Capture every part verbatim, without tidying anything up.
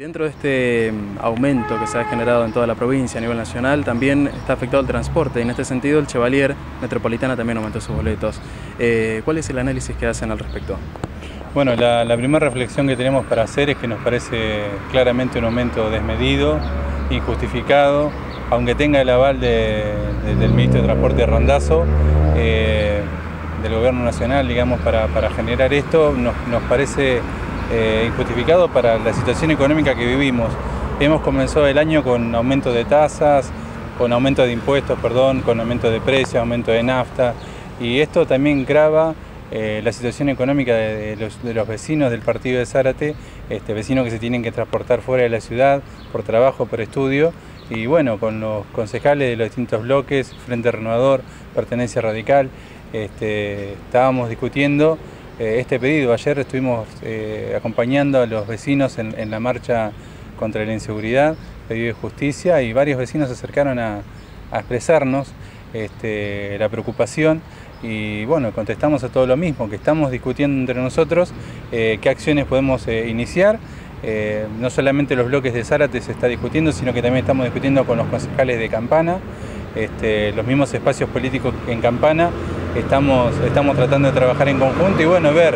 Dentro de este aumento que se ha generado en toda la provincia a nivel nacional, también está afectado el transporte. Y en este sentido, el Chevalier Metropolitana también aumentó sus boletos. Eh, ¿Cuál es el análisis que hacen al respecto? Bueno, la, la primera reflexión que tenemos para hacer es que nos parece claramente un aumento desmedido, injustificado, aunque tenga el aval de, de, del Ministro de Transporte Randazzo, eh, del Gobierno Nacional, digamos, para, para generar esto, nos, nos parece eh, injustificado para la situación económica que vivimos. Hemos comenzado el año con aumento de tasas, con aumento de impuestos, perdón, con aumento de precios, aumento de nafta, y esto también grava Eh, la situación económica de, de, los, de los vecinos del partido de Zárate, este, vecinos que se tienen que transportar fuera de la ciudad por trabajo, por estudio, y bueno, con los concejales de los distintos bloques, Frente Renovador, Pertenencia Radical, este, estábamos discutiendo eh, este pedido. Ayer estuvimos eh, acompañando a los vecinos en, en la marcha contra la inseguridad, pedido de justicia, y varios vecinos se acercaron a, a expresarnos este, la preocupación. Y bueno, contestamos a todo lo mismo, que estamos discutiendo entre nosotros eh, qué acciones podemos eh, iniciar. Eh, no solamente los bloques de Zárate se está discutiendo, sino que también estamos discutiendo con los concejales de Campana, este, los mismos espacios políticos en Campana. Estamos, estamos tratando de trabajar en conjunto y bueno, ver,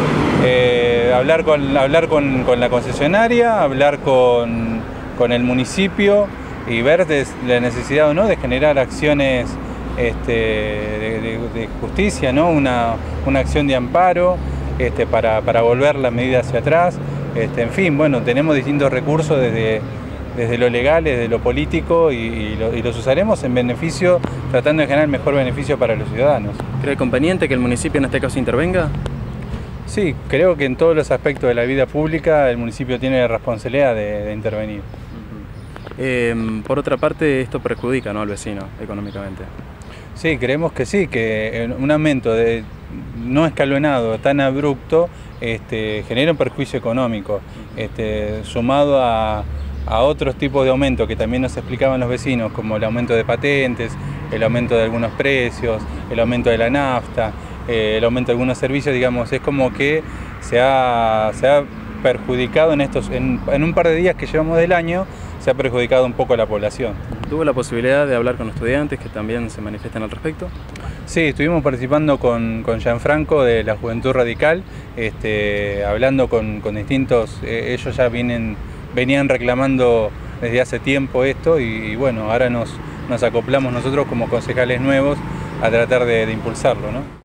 eh, hablar, con, hablar con, con la concesionaria, hablar con, con el municipio y ver de, la necesidad o no de generar acciones Este, de, de, de justicia, ¿no? una, una acción de amparo este, para, para volver la medida hacia atrás. Este, en fin, bueno, tenemos distintos recursos desde, desde lo legal, desde lo político y, y, lo, y los usaremos en beneficio, tratando de generar el mejor beneficio para los ciudadanos. ¿Cree conveniente que el municipio en este caso intervenga? Sí, creo que en todos los aspectos de la vida pública el municipio tiene la responsabilidad de, de intervenir. Uh-huh. eh, por otra parte, esto perjudica, ¿no?, al vecino económicamente. Sí, creemos que sí, que un aumento de, no escalonado, tan abrupto, este, genera un perjuicio económico, este, sumado a, a otros tipos de aumentos que también nos explicaban los vecinos, como el aumento de patentes, el aumento de algunos precios, el aumento de la nafta, eh, el aumento de algunos servicios, digamos, es como que se ha, se ha perjudicado en, estos, en, en un par de días que llevamos del año, se ha perjudicado un poco a la población. ¿Tuvo la posibilidad de hablar con estudiantes que también se manifiesten al respecto? Sí, estuvimos participando con, con Gianfranco de la Juventud Radical, este, hablando con, con distintos, eh, ellos ya vienen, venían reclamando desde hace tiempo esto y, y bueno, ahora nos, nos acoplamos nosotros como concejales nuevos a tratar de, de impulsarlo, ¿no?